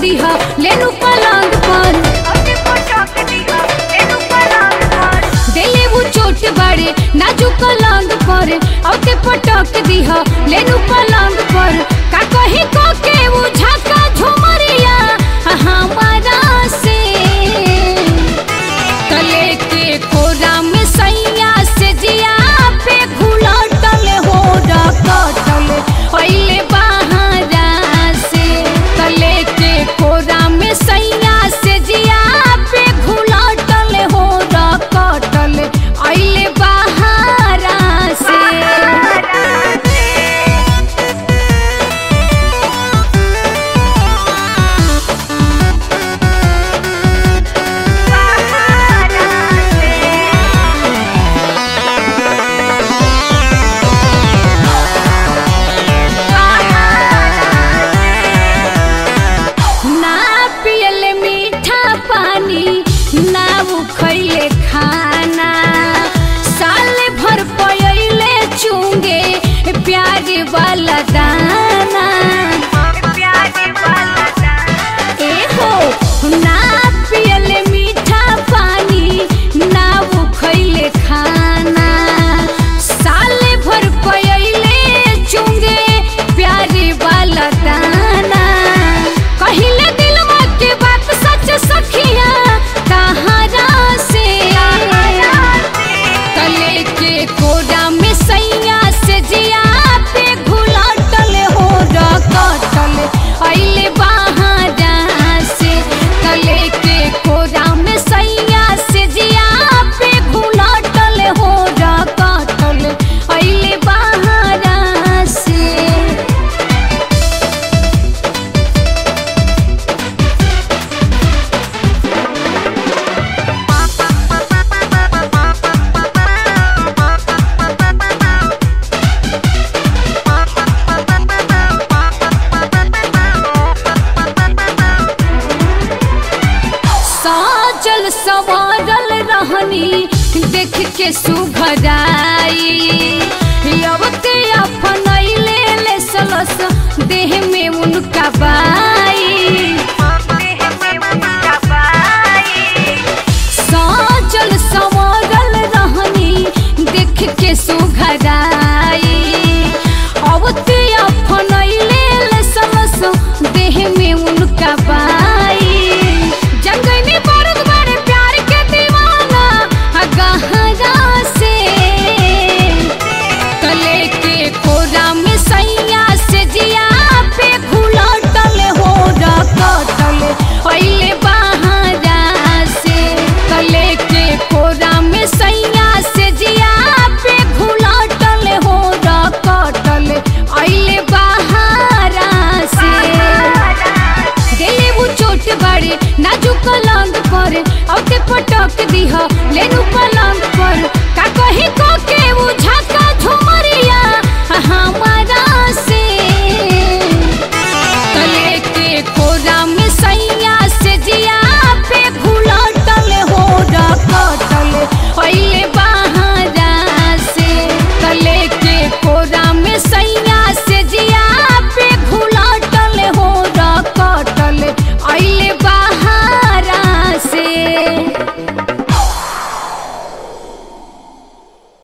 दिहा लेनु पलंग पर देले वो चोट बड़े नाजुक पलंग पर औते पटक दिहा लेनु पलंग पर का कहीं को के वो झका झुमरिया हमारा से तले के कोरा में सैया से जिया पे घुलटल हो रकटल पहले बहारा से तले के कोरा में सैया से जिया पे घुलटल हो रकटल पहले बहारा से खाना साल भर पयले चुंगे प्याज वाला दाना ए हो ना पियले मीठा पानी ना वो खैले खाना साल भर पयले चुंगे प्याज वाला दाना कहिले दिलवा के बात सच सखिया कहारा से तले के कोरा में सैया से जिया पे घुलटल हो रकटल पहले बहारा से तले के कोरा में सैया से जिया पे घुलटल हो रकटल पहले बहारा से साजल संवारल रहनी देख के सुघराई अब के अपनैले ले सलस देह में उनका बाई साजल संवारल रहनी देख के सुघराई